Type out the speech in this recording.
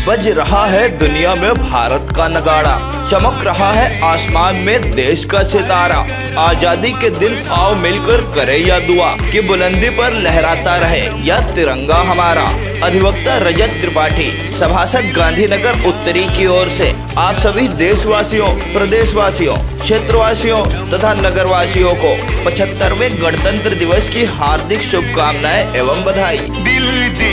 बज रहा है दुनिया में भारत का नगाड़ा, चमक रहा है आसमान में देश का सितारा। आजादी के दिन आओ मिलकर करे या दुआ कि बुलंदी पर लहराता रहे या तिरंगा हमारा। अधिवक्ता रजत त्रिपाठी, सभासद गांधीनगर उत्तरी की ओर से आप सभी देशवासियों, प्रदेशवासियों, क्षेत्रवासियों तथा नगरवासियों को 75वें गणतंत्र दिवस की हार्दिक शुभकामनाएं एवं बधाई। दिल